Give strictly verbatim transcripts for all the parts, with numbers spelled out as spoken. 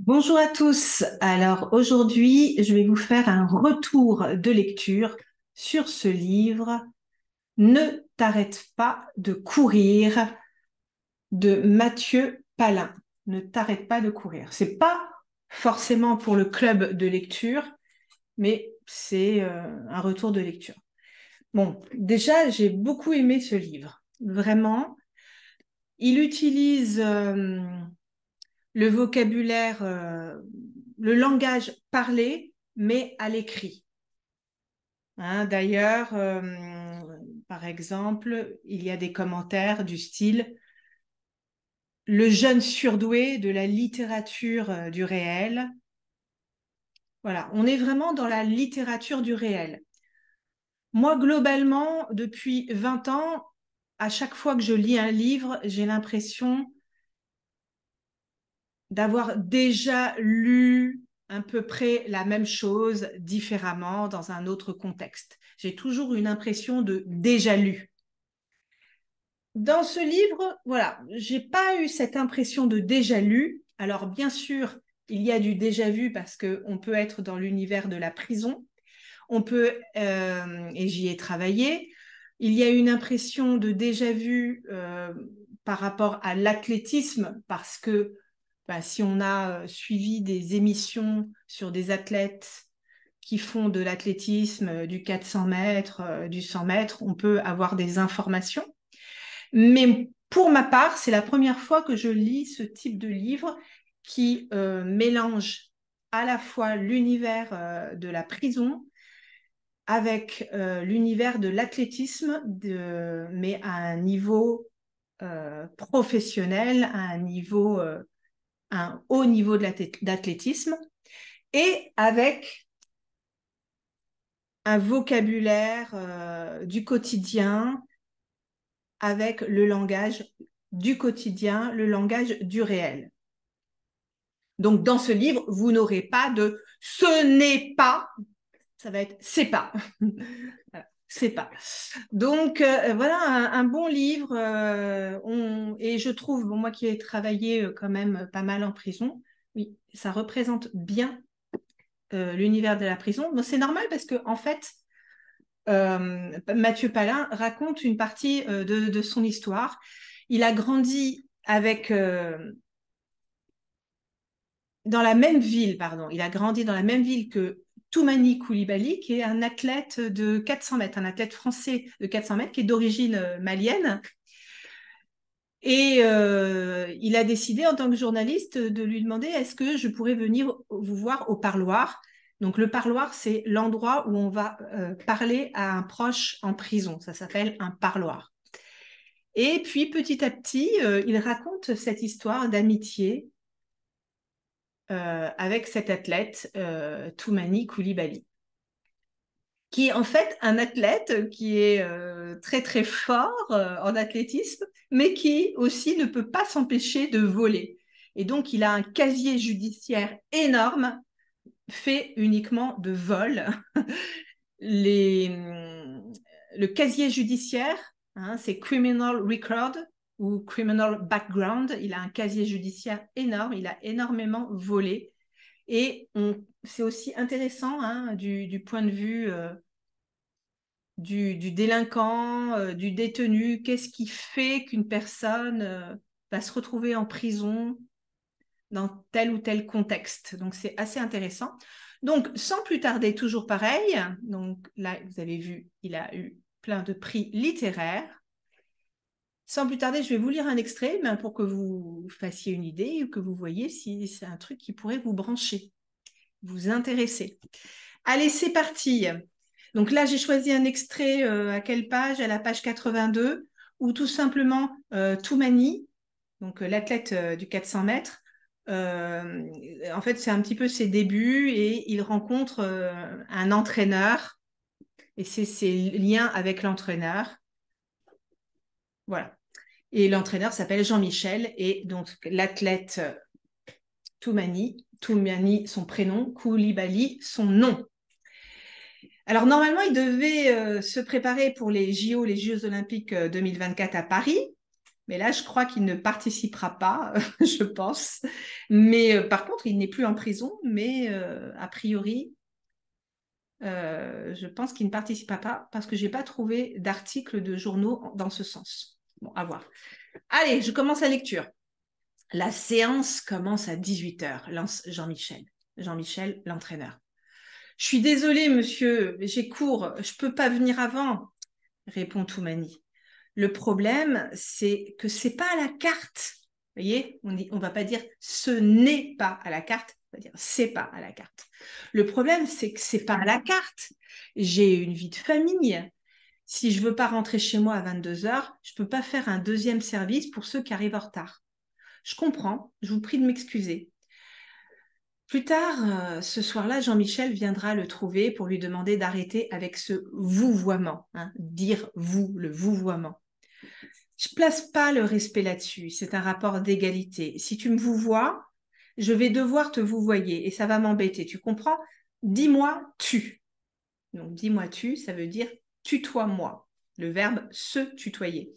Bonjour à tous. Alors aujourd'hui, je vais vous faire un retour de lecture sur ce livre Ne t'arrête pas de courir de Mathieu Palin. Ne t'arrête pas de courir. C'est pas forcément pour le club de lecture, mais c'est euh, un retour de lecture. Bon, déjà, j'ai beaucoup aimé ce livre. Vraiment, il utilise euh, le vocabulaire, euh, le langage parlé, mais à l'écrit. Hein, d'ailleurs, euh, par exemple, il y a des commentaires du style le jeune surdoué de la littérature euh, du réel. Voilà, on est vraiment dans la littérature du réel. Moi, globalement, depuis vingt ans, à chaque fois que je lis un livre, j'ai l'impression d'avoir déjà lu à peu près la même chose différemment dans un autre contexte. J'ai toujours une impression de déjà lu. Dans ce livre, voilà, j'ai pas eu cette impression de déjà lu. Alors bien sûr, il y a du déjà vu parce que on peut être dans l'univers de la prison, on peut euh, et j'y ai travaillé. Il y a une impression de déjà vu euh, par rapport à l'athlétisme parce que bah, si on a suivi des émissions sur des athlètes qui font de l'athlétisme, du quatre cents mètres, du cent mètres, on peut avoir des informations. Mais pour ma part, c'est la première fois que je lis ce type de livre qui euh, mélange à la fois l'univers euh, de la prison avec euh, l'univers de l'athlétisme, de... mais à un niveau euh, professionnel, à un niveau, euh, un haut niveau d'athlétisme, et avec un vocabulaire euh, du quotidien, avec le langage du quotidien, le langage du réel. Donc, dans ce livre, vous n'aurez pas de « ce n'est pas », ça va être « c'est pas ». Voilà, c'est pas. Donc, euh, voilà un, un bon livre. Euh, on, et je trouve, bon, moi qui ai travaillé euh, quand même pas mal en prison, oui, ça représente bien euh, l'univers de la prison. Bon, c'est normal parce que, en fait, euh, Mathieu Palin raconte une partie euh, de, de son histoire. Il a grandi avec euh, dans la même ville, pardon. Il a grandi dans la même ville que Toumani Coulibaly, qui est un athlète de quatre cents mètres, un athlète français de quatre cents mètres, qui est d'origine euh, malienne. Et euh, il a décidé, en tant que journaliste, de lui demander est-ce que je pourrais venir vous voir au parloir. Donc, le parloir, c'est l'endroit où on va euh, parler à un proche en prison. Ça s'appelle un parloir. Et puis, petit à petit, euh, il raconte cette histoire d'amitié euh, avec cet athlète, euh, Toumani Coulibaly, qui est en fait un athlète qui est euh, très très fort euh, en athlétisme, mais qui aussi ne peut pas s'empêcher de voler. Et donc, il a un casier judiciaire énorme, fait uniquement de vol. Les, le casier judiciaire, hein, c'est Criminal Record ou Criminal Background. Il a un casier judiciaire énorme, il a énormément volé. Et c'est aussi intéressant hein, du, du, point de vue euh, du, du, délinquant, euh, du détenu. Qu'est-ce qui fait qu'une personne euh, va se retrouver en prison dans tel ou tel contexte? Donc, c'est assez intéressant. Donc, sans plus tarder, toujours pareil. Donc, là, vous avez vu, il a eu plein de prix littéraires. Sans plus tarder, je vais vous lire un extrait mais pour que vous fassiez une idée ou que vous voyez si c'est un truc qui pourrait vous brancher, vous intéresser. Allez, c'est parti. Donc là, j'ai choisi un extrait euh, à quelle page? À la page quatre-vingt-deux, où tout simplement euh, Toumani, donc euh, l'athlète euh, du quatre cents mètres, euh, en fait, c'est un petit peu ses débuts et il rencontre euh, un entraîneur et c'est ses liens avec l'entraîneur. Voilà. Et l'entraîneur s'appelle Jean-Michel et donc l'athlète Toumani, Toumani son prénom, Coulibaly son nom. Alors normalement, il devait euh, se préparer pour les J O, les Jeux Olympiques euh, deux mille vingt-quatre à Paris. Mais là, je crois qu'il ne participera pas, je pense. Mais euh, par contre, il n'est plus en prison, mais euh, a priori, euh, je pense qu'il ne participera pas parce que je n'ai pas trouvé d'article de journaux dans ce sens. Bon, à voir. Allez, je commence la lecture. La séance commence à dix-huit heures, lance Jean-Michel. Jean-Michel, l'entraîneur. Je suis désolée, monsieur, j'ai cours, je ne peux pas venir avant, répond Toumani. Le problème, c'est que c'est pas à la carte. Vous voyez, on ne va pas dire ce n'est pas à la carte, on va dire c'est pas à la carte. Le problème, c'est que c'est pas à la carte. J'ai une vie de famille. Si je veux pas rentrer chez moi à vingt-deux heures, je peux pas faire un deuxième service pour ceux qui arrivent en retard. Je comprends, je vous prie de m'excuser. Plus tard, euh, ce soir-là, Jean-Michel viendra le trouver pour lui demander d'arrêter avec ce vouvoiement, hein, dire vous, le vouvoiement. Je place pas le respect là-dessus, c'est un rapport d'égalité. Si tu me vouvoies, je vais devoir te vouvoyer et ça va m'embêter, tu comprends? Dis-moi tu. Donc dis-moi tu, ça veut dire tutoie-moi, le verbe se tutoyer.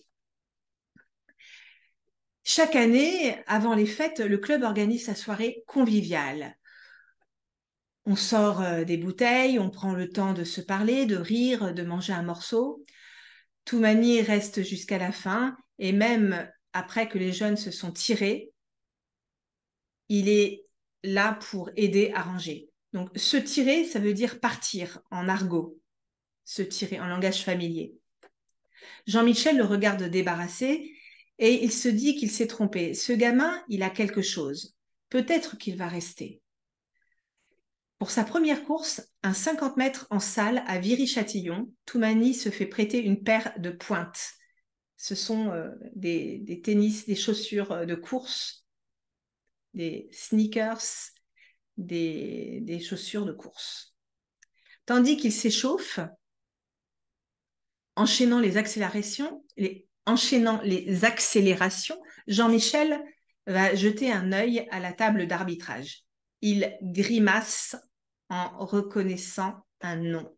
Chaque année, avant les fêtes, le club organise sa soirée conviviale. On sort euh, des bouteilles, on prend le temps de se parler, de rire, de manger un morceau. Toumani reste jusqu'à la fin et même après que les jeunes se sont tirés, il est là pour aider à ranger. Donc, se tirer, ça veut dire partir en argot, se tirer en langage familier. Jean-Michel le regarde débarrassé et il se dit qu'il s'est trompé. Ce gamin, il a quelque chose. Peut-être qu'il va rester. Pour sa première course, un cinquante mètres en salle à Viry-Châtillon, Toumani se fait prêter une paire de pointes. Ce sont euh, des, des tennis, des chaussures de course, des sneakers, des, des chaussures de course. Tandis qu'il s'échauffe, enchaînant les accélérations, les, enchaînant les accélérations, Jean-Michel va jeter un œil à la table d'arbitrage. Il grimace en reconnaissant un nom.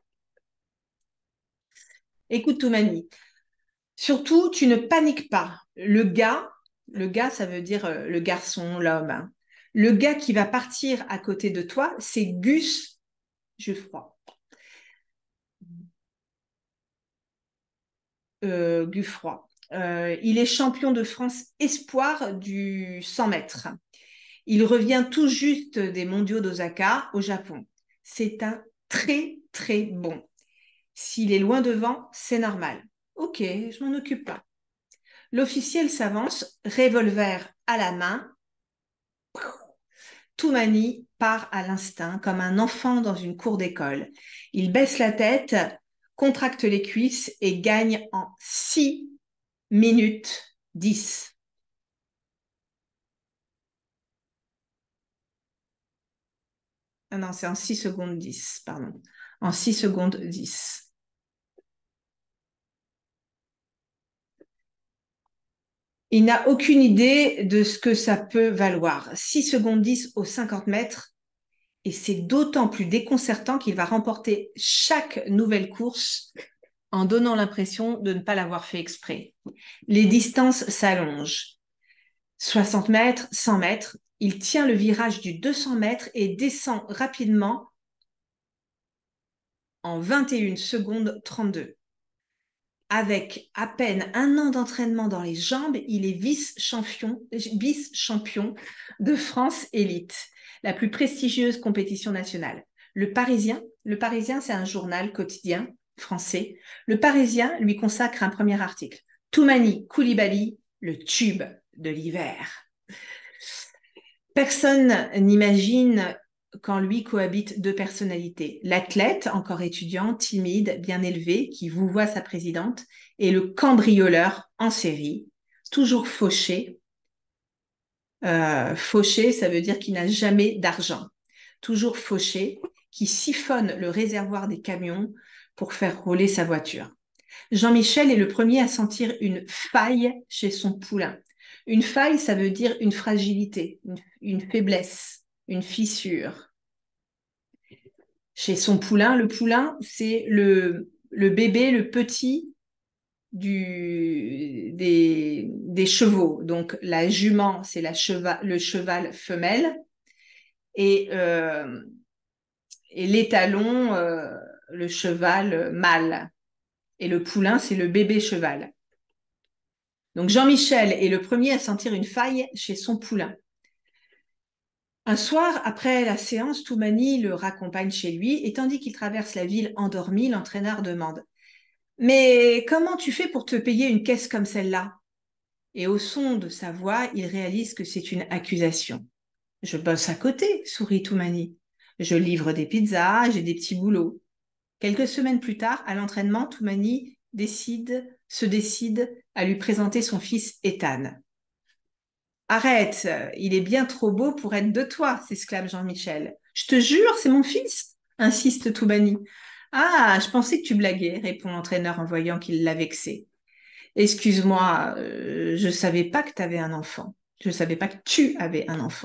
Écoute, Toumani, surtout, tu ne paniques pas. Le gars, le gars, ça veut dire euh, le garçon, l'homme. Hein. Le gars qui va partir à côté de toi, c'est Gus Geoffroy. Euh, Guffroy. Euh, il est champion de France espoir du cent mètres. Il revient tout juste des mondiaux d'Osaka au Japon. C'est un très, très bon. S'il est loin devant, c'est normal. Ok, je m'en occupe pas. L'officiel s'avance, revolver à la main. Toumani part à l'instinct, comme un enfant dans une cour d'école. Il baisse la tête, contracte les cuisses et gagne en six minutes dix. Ah non, c'est en six secondes dix, pardon. En six secondes dix. Il n'a aucune idée de ce que ça peut valoir. six secondes dix aux cinquante mètres. Et c'est d'autant plus déconcertant qu'il va remporter chaque nouvelle course en donnant l'impression de ne pas l'avoir fait exprès. Les distances s'allongent. soixante mètres, cent mètres. Il tient le virage du deux cents mètres et descend rapidement en vingt et une secondes trente-deux. Avec à peine un an d'entraînement dans les jambes, il est vice-champion, vice-champion de France élite, la plus prestigieuse compétition nationale. Le Parisien, le Parisien, c'est un journal quotidien français. Le Parisien lui consacre un premier article. Toumani Coulibaly, le tube de l'hiver. Personne n'imagine qu'en lui cohabitent deux personnalités. L'athlète, encore étudiant, timide, bien élevé, qui vouvoie sa présidente, et le cambrioleur en série, toujours fauché. Euh, fauché, ça veut dire qu'il n'a jamais d'argent. Toujours fauché, qui siphonne le réservoir des camions pour faire rouler sa voiture. Jean-Michel est le premier à sentir une faille chez son poulain. Une faille, ça veut dire une fragilité, une, une faiblesse, une fissure. Chez son poulain, le poulain, c'est le, le bébé, le petit du, des, des chevaux. Donc, la jument, c'est la cheval, le cheval femelle. Et, euh, et l'étalon, euh, le cheval mâle. Et le poulain, c'est le bébé cheval. Donc, Jean-Michel est le premier à sentir une faille chez son poulain. Un soir, après la séance, Toumani le raccompagne chez lui et tandis qu'il traverse la ville endormi, l'entraîneur demande « Mais comment tu fais pour te payer une caisse comme celle-là » Et au son de sa voix, il réalise que c'est une accusation. « Je bosse à côté, sourit Toumani. Je livre des pizzas, j'ai des petits boulots. » Quelques semaines plus tard, à l'entraînement, Toumani décide, se décide à lui présenter son fils Ethan. « Arrête, il est bien trop beau pour être de toi, » s'exclame Jean-Michel. « Je te jure, c'est mon fils, » insiste Toumani. « Ah, je pensais que tu blaguais, » répond l'entraîneur en voyant qu'il l'a vexé. « Excuse-moi, euh, je ne savais pas que tu avais un enfant. Je ne savais pas que tu avais un enfant. »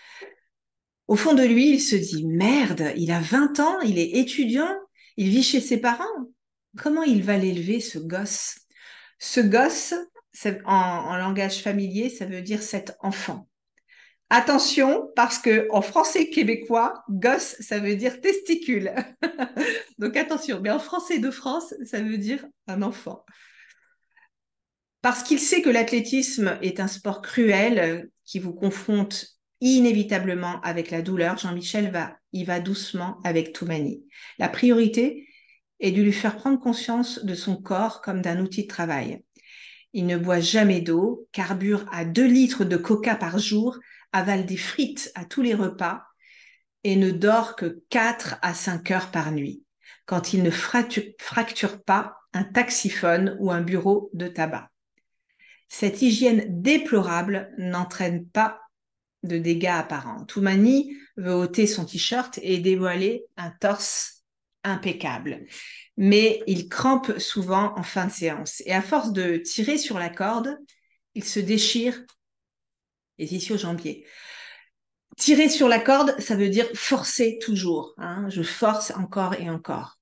Au fond de lui, il se dit « Merde, il a vingt ans, il est étudiant, il vit chez ses parents. Comment il va l'élever, ce gosse ?» Ce gosse, en, en langage familier, ça veut dire cet enfant. Attention, parce que en français québécois, gosse, ça veut dire testicule. Donc attention, mais en français de France, ça veut dire un enfant. Parce qu'il sait que l'athlétisme est un sport cruel qui vous confronte inévitablement avec la douleur, Jean-Michel va, y va doucement avec Toumani. La priorité est de lui faire prendre conscience de son corps comme d'un outil de travail. Il ne boit jamais d'eau, carbure à deux litres de coca par jour, avale des frites à tous les repas et ne dort que quatre à cinq heures par nuit, quand il ne fracture, fracture pas un taxiphone ou un bureau de tabac. Cette hygiène déplorable n'entraîne pas de dégâts apparents. Toumani veut ôter son t-shirt et dévoiler un torse impeccable. Mais il crampe souvent en fin de séance. Et à force de tirer sur la corde, il se déchire les ischio-jambiers. Tirer sur la corde, ça veut dire forcer toujours. Hein. Je force encore et encore.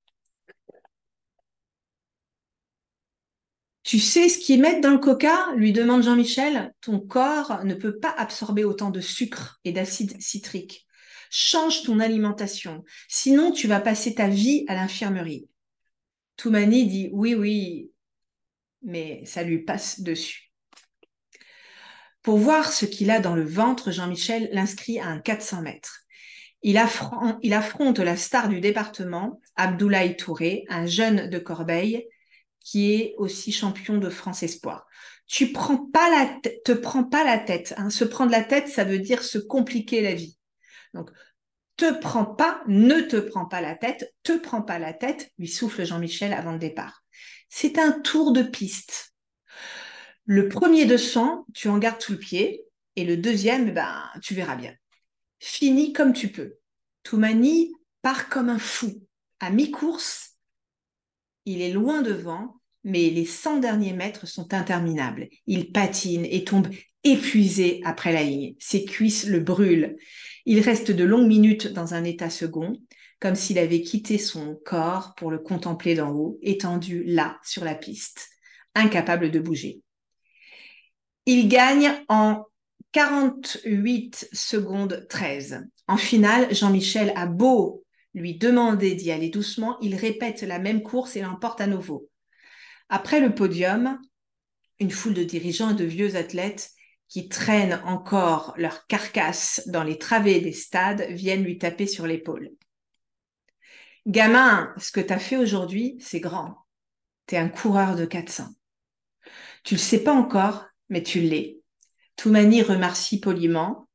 Tu sais ce qu'ils mettent dans le coca, lui demande Jean-Michel. Ton corps ne peut pas absorber autant de sucre et d'acide citrique. Change ton alimentation, sinon tu vas passer ta vie à l'infirmerie. Toumani dit oui, oui, mais ça lui passe dessus. Pour voir ce qu'il a dans le ventre, Jean-Michel l'inscrit à un quatre cents mètres. Il affronte, il affronte la star du département, Abdoulaye Touré, un jeune de Corbeil, qui est aussi champion de France Espoir. Tu prends pas la te prends pas la tête. Hein. Se prendre la tête, ça veut dire se compliquer la vie. Donc, te prends pas, ne te prends pas la tête, te prends pas la tête, lui souffle Jean-Michel avant le départ. C'est un tour de piste. Le premier de cent, tu en gardes sous le pied, et le deuxième, ben, tu verras bien. Finis comme tu peux. Toumani part comme un fou. À mi-course, il est loin devant, mais les cent derniers mètres sont interminables. Il patine et tombe épuisé après la ligne. Ses cuisses le brûlent. Il reste de longues minutes dans un état second, comme s'il avait quitté son corps pour le contempler d'en haut, étendu là, sur la piste, incapable de bouger. Il gagne en quarante-huit secondes treize. En finale, Jean-Michel a beau lui demander d'y aller doucement, il répète la même course et l'emporte à nouveau. Après le podium, une foule de dirigeants et de vieux athlètes qui traînent encore leur carcasse dans les travées des stades viennent lui taper sur l'épaule. « Gamin, ce que tu as fait aujourd'hui, c'est grand. Tu es un coureur de quatre cents. Tu le sais pas encore, mais tu l'es. » Toumani remercie poliment.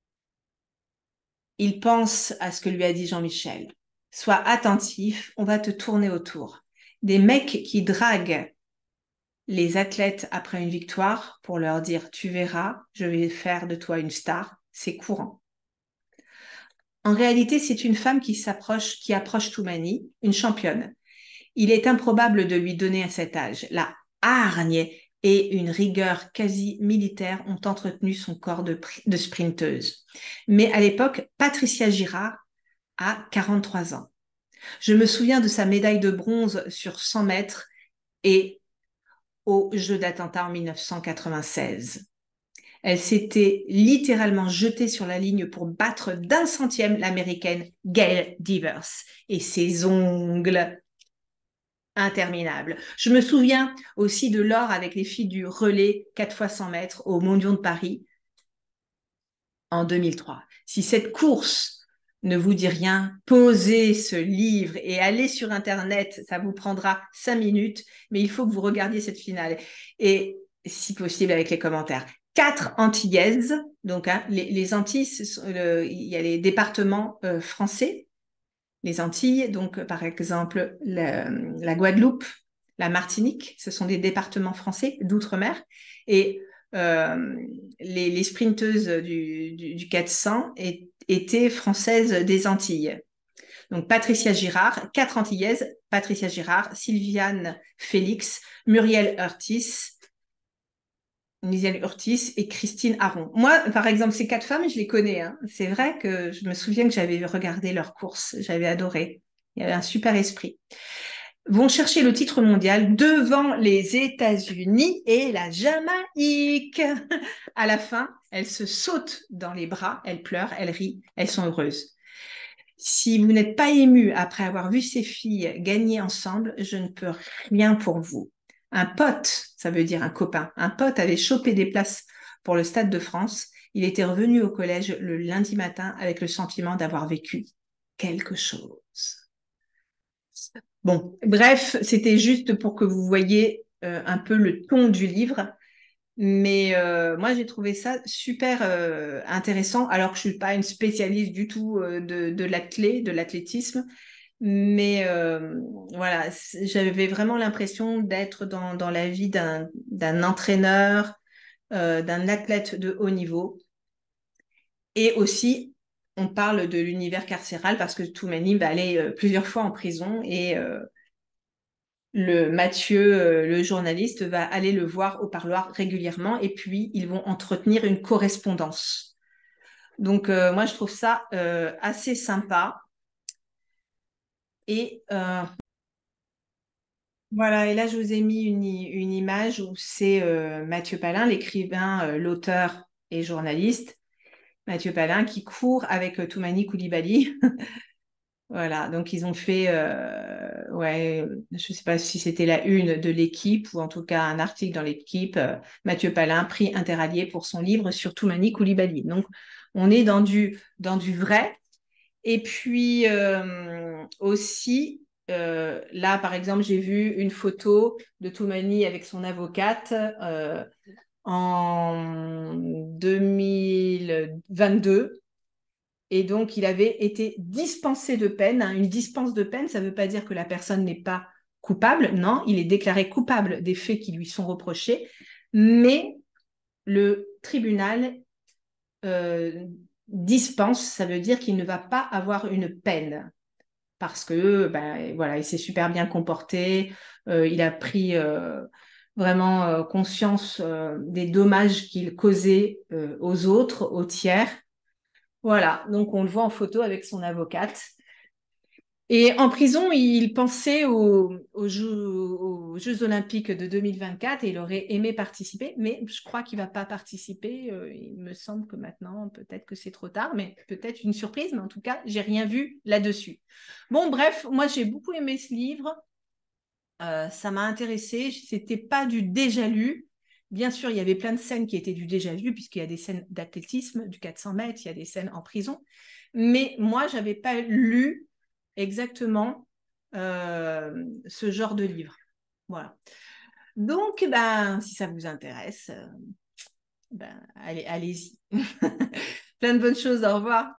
Il pense à ce que lui a dit Jean-Michel. « Sois attentif, on va te tourner autour. » Des mecs qui draguent les athlètes après une victoire pour leur dire « Tu verras, je vais faire de toi une star », c'est courant. En réalité, c'est une femme qui s'approche, qui approche Toumani, une championne. Il est improbable de lui donner à cet âge. La hargne et une rigueur quasi militaire ont entretenu son corps de, de sprinteuse. Mais à l'époque, Patricia Girard a quarante-trois ans. Je me souviens de sa médaille de bronze sur cent mètres et aux Jeux d'Atlanta en mille neuf cent quatre-vingt-seize. Elle s'était littéralement jetée sur la ligne pour battre d'un centième l'américaine Gail Devers et ses ongles interminables. Je me souviens aussi de l'or avec les filles du relais quatre fois cent mètres aux Mondiaux de Paris en deux mille trois. Si cette course ne vous dit rien, posez ce livre et allez sur Internet. Ça vous prendra cinq minutes, mais il faut que vous regardiez cette finale. Et si possible, avec les commentaires. Quatre Antillaises. Donc, hein, les, les Antilles, le, il y a les départements euh, français, les Antilles. Donc, par exemple, la, la Guadeloupe, la Martinique, ce sont des départements français d'outre-mer. Et euh, les, les sprinteuses du, du, du quatre cents et, étaient françaises des Antilles. Donc, Patricia Girard, quatre Antillaises, Patricia Girard, Sylviane Félix, Muriel Urtis, Muriel Urtis et Christine Aron. Moi, par exemple, ces quatre femmes, je les connais. Hein. C'est vrai que je me souviens que j'avais regardé leurs courses, j'avais adoré. Il y avait un super esprit. Vont chercher le titre mondial devant les États-Unis et la Jamaïque. À la fin, elles se sautent dans les bras, elles pleurent, elles rient, elles sont heureuses. Si vous n'êtes pas ému après avoir vu ces filles gagner ensemble, je ne peux rien pour vous. Un pote, ça veut dire un copain, un pote avait chopé des places pour le Stade de France. Il était revenu au collège le lundi matin avec le sentiment d'avoir vécu quelque chose. Bon, bref, c'était juste pour que vous voyez euh, un peu le ton du livre. Mais euh, moi, j'ai trouvé ça super euh, intéressant, alors que je suis pas une spécialiste du tout euh, de, de l'athlé, de l'athlétisme. Mais euh, voilà, j'avais vraiment l'impression d'être dans, dans la vie d'un, d'un entraîneur, euh, d'un athlète de haut niveau. Et aussi, on parle de l'univers carcéral parce que Toumani va aller euh, plusieurs fois en prison et euh, le Mathieu, euh, le journaliste, va aller le voir au parloir régulièrement et puis ils vont entretenir une correspondance. Donc, euh, moi, je trouve ça euh, assez sympa. Et euh, voilà, et là, je vous ai mis une, une image où c'est euh, Mathieu Palin, l'écrivain, euh, l'auteur et journaliste, Mathieu Palin, qui court avec euh, Toumani Coulibaly. Voilà, donc ils ont fait, euh, ouais, je ne sais pas si c'était la une de l'équipe ou en tout cas un article dans l'équipe, euh, Mathieu Palin, prix Interallié pour son livre sur Toumani Coulibaly. Donc on est dans du, dans du vrai. Et puis euh, aussi, euh, là par exemple, j'ai vu une photo de Toumani avec son avocate euh, en deux mille vingt-deux. Et donc, il avait été dispensé de peine. Une dispense de peine, ça ne veut pas dire que la personne n'est pas coupable. Non, il est déclaré coupable des faits qui lui sont reprochés. Mais le tribunal euh, dispense, ça veut dire qu'il ne va pas avoir une peine. Parce que, ben, voilà, il s'est super bien comporté. Euh, il a pris euh, vraiment euh, conscience euh, des dommages qu'il causait euh, aux autres, aux tiers. Voilà, donc on le voit en photo avec son avocate. Et en prison, il pensait aux, aux, Jeux, aux Jeux olympiques de deux mille vingt-quatre et il aurait aimé participer, mais je crois qu'il ne va pas participer. Il me semble que maintenant, peut-être que c'est trop tard, mais peut-être une surprise, mais en tout cas, j'ai rien vu là-dessus. Bon, bref, moi j'ai beaucoup aimé ce livre. Euh, ça m'a intéressé. C'était pas du déjà lu. Bien sûr, il y avait plein de scènes qui étaient du déjà vu, puisqu'il y a des scènes d'athlétisme, du quatre cents mètres, il y a des scènes en prison. Mais moi, je n'avais pas lu exactement euh, ce genre de livre. Voilà. Donc, ben, si ça vous intéresse, euh, ben, allez, allez-y. Plein de bonnes choses. Au revoir.